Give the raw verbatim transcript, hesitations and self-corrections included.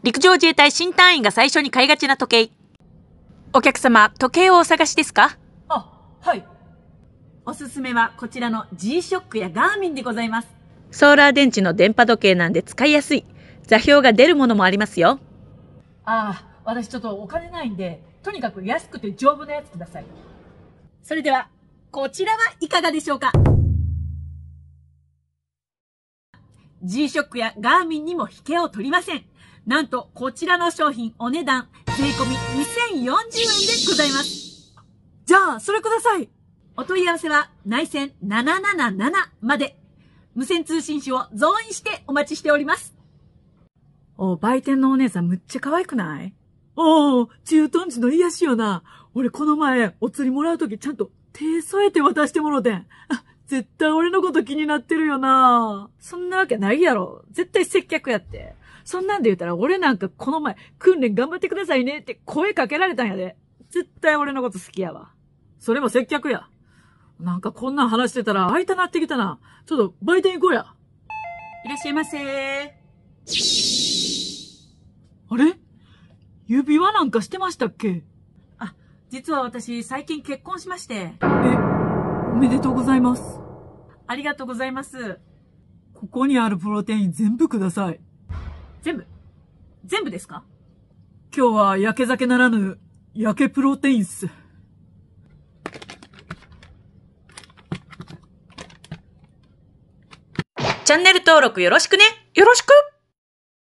陸上自衛隊新隊員が最初に買いがちな時計。お客様、時計をお探しですか？ あ、はい。おすすめはこちらの ジーショック やガーミンでございます。 ソーラー電池の電波時計なんで使いやすい。座標が出るものもありますよ。 ああ、私ちょっとお金ないんで、とにかく安くて丈夫なやつください。それでは、こちらはいかがでしょうか？ ジーショック やガーミンにも引けを取りません。なんと、こちらの商品お値段、税込みにせんよんじゅうえんでございます。じゃあ、それください。お問い合わせは、内線ななななななまで。無線通信費を増員してお待ちしております。お、売店のお姉さんむっちゃ可愛くない？おー、駐屯地の癒しよな。俺この前、お釣りもらうときちゃんと手添えて渡してもろてん。あ、絶対俺のこと気になってるよな。そんなわけないやろ。絶対接客やって。そんなんで言うたら俺なんかこの前、訓練頑張ってくださいねって声かけられたんやで。絶対俺のこと好きやわ。それも接客や。なんかこんなん話してたら会いたなってきたな。ちょっと売店行こうや。いらっしゃいませー。あれ？指輪なんかしてましたっけ？あ、実は私最近結婚しまして。え、おめでとうございます。ありがとうございます。ここにあるプロテイン全部ください。全部？全部ですか？今日は焼け酒ならぬ、焼けプロテインっす。 チャンネル登録よろしくね。よろしく。